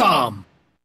bomb!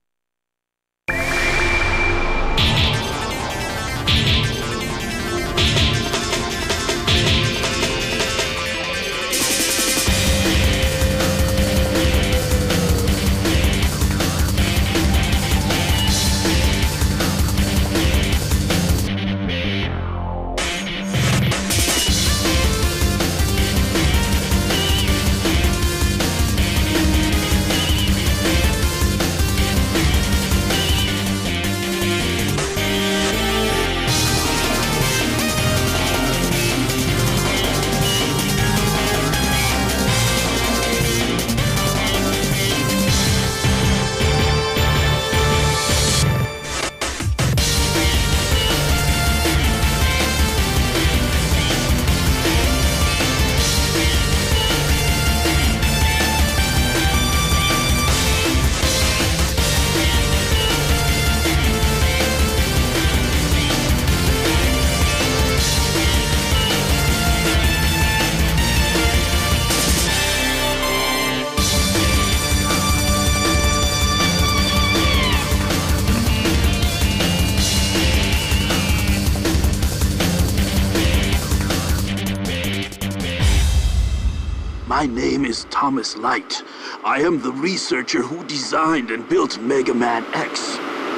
My name is Thomas Light. I am the researcher who designed and built Mega Man X.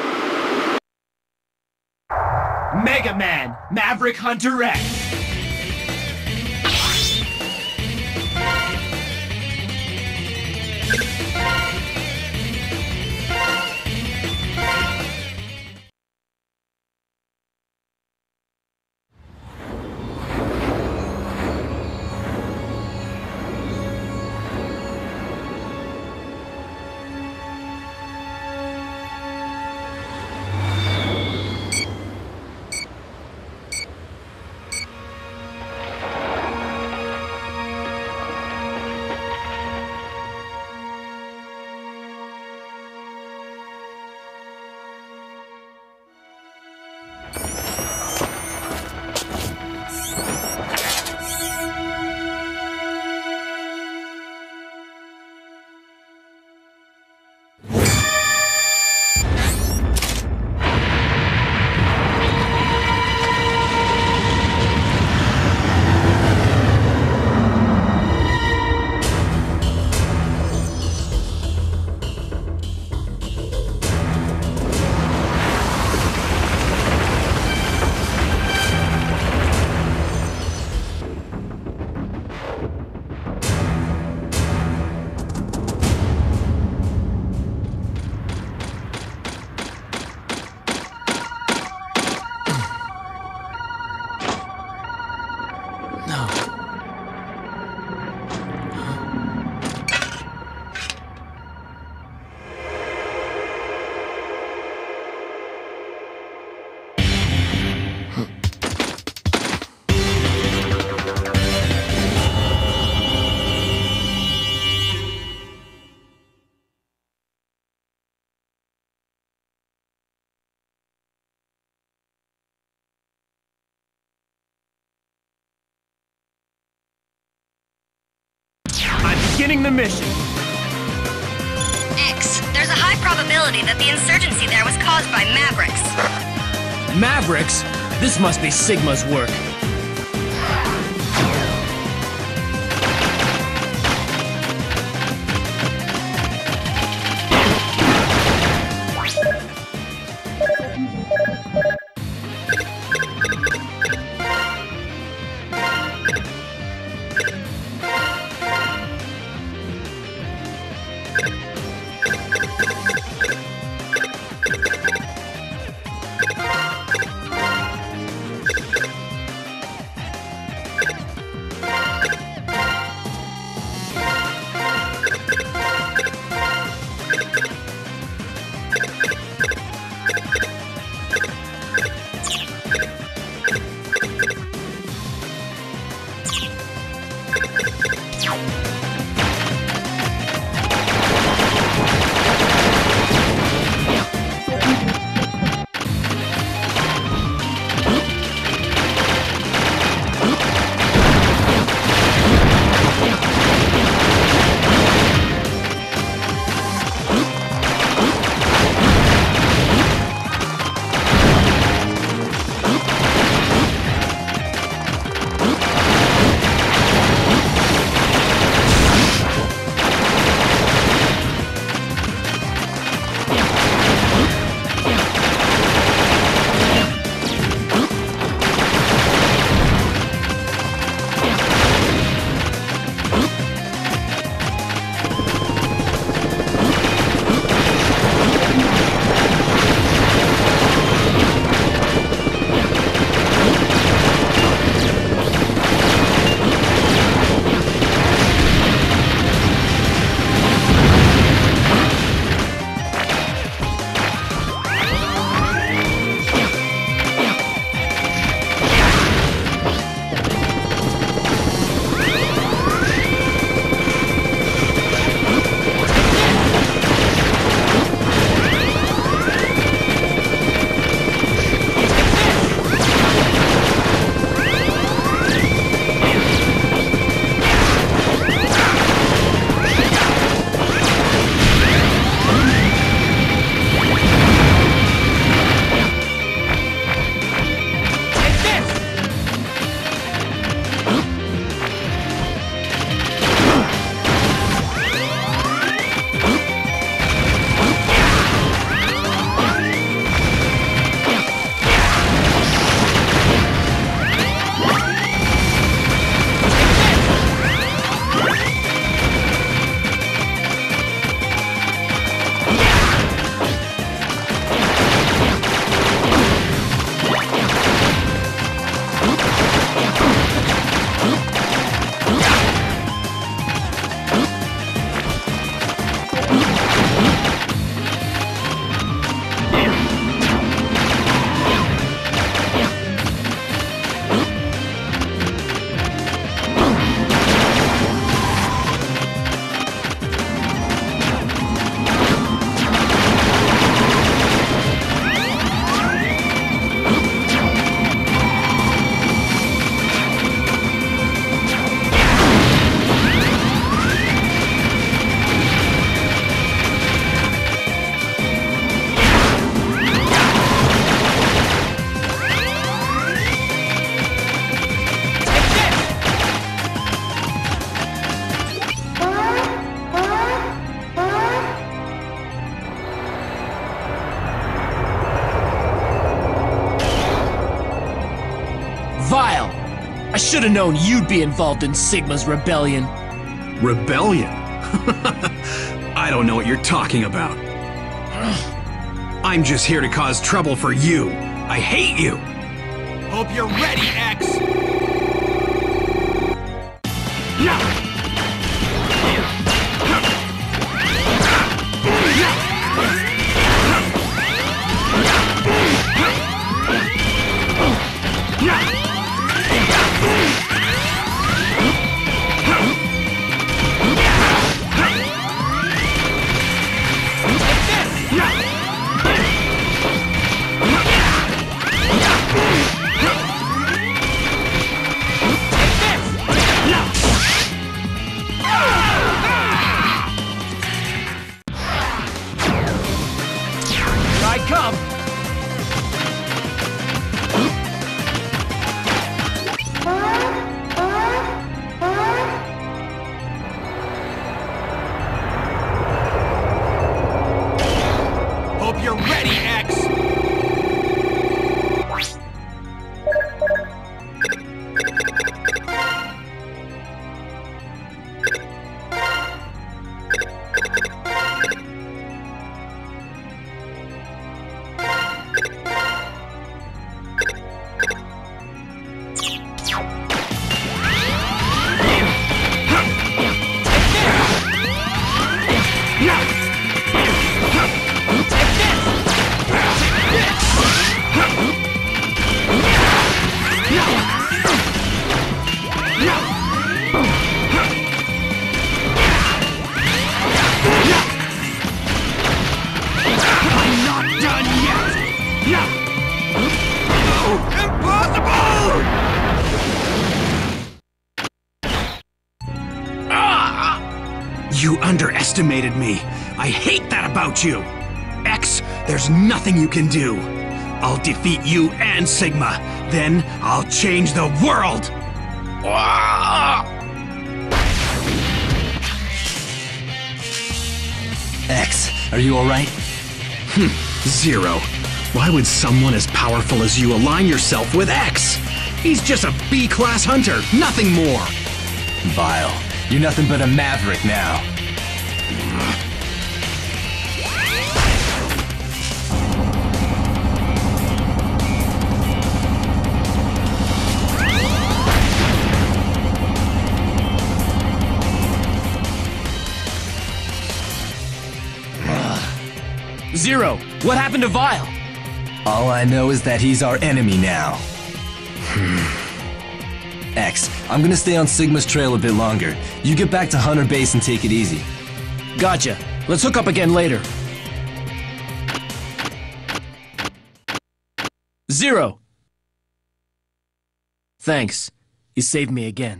Mega Man, Maverick Hunter X. Beginning the mission. X, there's a high probability that the insurgency there was caused by Mavericks. Mavericks? This must be Sigma's work. Vile! I should have known you'd be involved in Sigma's rebellion. Rebellion? I don't know what you're talking about. I'm just here to cause trouble for you. I hate you! Hope you're ready, X! Hope you're ready, X! You underestimated me. I hate that about you. X, there's nothing you can do. I'll defeat you and Sigma. Then I'll change the world. X, are you alright? Zero. Why would someone as powerful as you align yourself with X? He's just a B-class hunter, nothing more. Vile. You're nothing but a Maverick now. Zero, what happened to Vile? All I know is that he's our enemy now. X, I'm gonna stay on Sigma's trail a bit longer. You get back to Hunter Base and take it easy. Gotcha. Let's hook up again later. Zero. Thanks. You saved me again.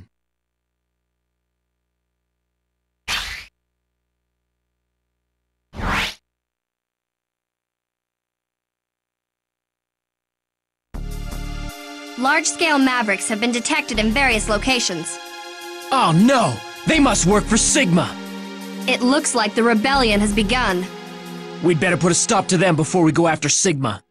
Large-scale Mavericks have been detected in various locations. Oh no! They must work for Sigma! It looks like the rebellion has begun. We'd better put a stop to them before we go after Sigma.